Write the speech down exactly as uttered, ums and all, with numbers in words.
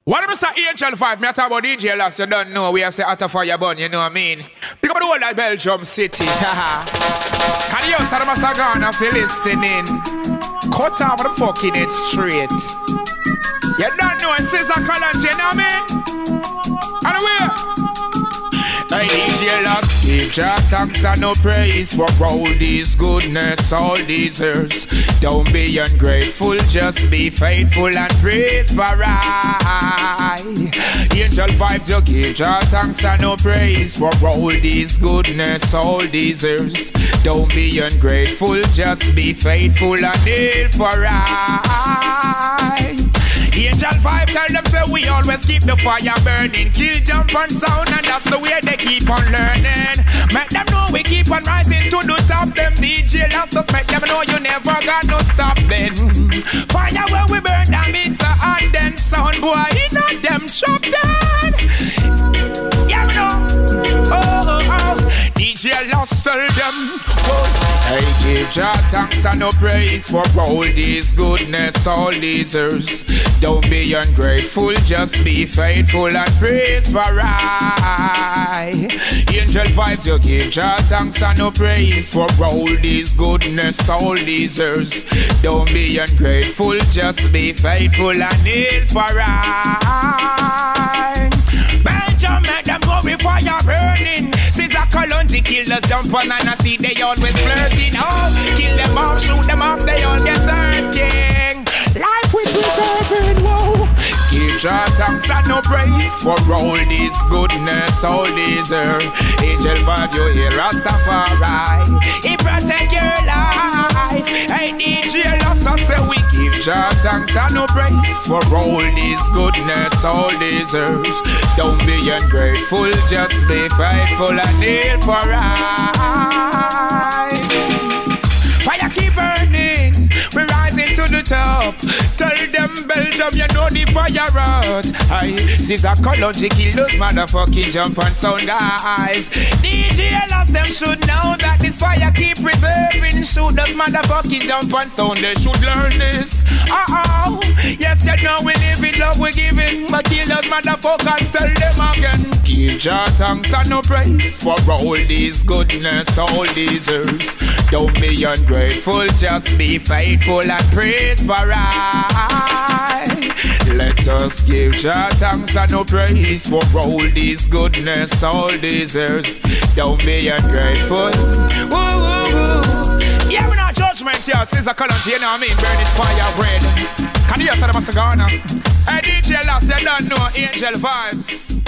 What if it's Angel five? Me talk about D J Lost, you don't know. We are say out of fire burn, you know what I mean? Pick up the whole like Belgium City. Can you say the Sagana if you're listening? Cut off the fucking head straight. You don't know it's Caesar Collins, you know what I mean? Anyway. Hey, D J Lost, give Jah thanks and no praise for all this goodness, all these years. Don't be ungrateful, just be faithful and praise for I. Angel vibes, you give Jah thanks and no praise for all this goodness, all these years. Don't be ungrateful, just be faithful and kneel for I. Angel vibe tell them say we always keep the fire burning. Kill, jump and sound and that's the way they keep on learning. Make them know we keep on rising to the top. Them D J Lost us, make them know you never got no stop then. Fire where we burn them, it's a hot then sound boy, you know them chop down. Yeah we know. Oh oh oh, D J Lost tell them oh. Hey, give Jah thanks and no praise for all this goodness, all these years. Don't be ungrateful, just be faithful and praise for I. Angel vibes, you give Jah thanks and no praise for all this goodness, all these years. Don't be ungrateful, just be faithful and kneel for I. Belgium, make them go with fire burning. Caesar Collins killers jump on and I see they always flirting. Oh, kill them off, shoot them off, they all get turned king. Life with preserving, whoa. Give Jah thanks and no praise for all this goodness, all this earth. Angel vibe, you hear Rastafari. He protect your life. Hey, D J Lost, I say we give Jah thanks and no praise for all this goodness, all this earth. Don't be ungrateful, just be faithful and kneel for I. Fire keep burning, we're rising to the top. Tell them Belgium, you know the fire out. Aye, Caesar Collins kill those motherfucking jump and sound guys. D J Lost, them should know that this fire keep preserving. Shoot those motherfucking jump and sound, they should learn this. Uh-oh, yes you know we live in love we giving. But kill those motherfuckers, tell them again. Give Jah thanks and no praise for all this goodness, all these years. Don't be ungrateful, just be faithful and praise for I. Let us give Jah thanks and no praise for all this goodness, all these years. Don't be ungrateful. Woo, woo, woo. Yeah, we're not judgment here. Caesar Collins, you know what I mean? Burning fire bread. Can you hear some of the Sagana? Hey, D J Lost, you don't know Angel vibes.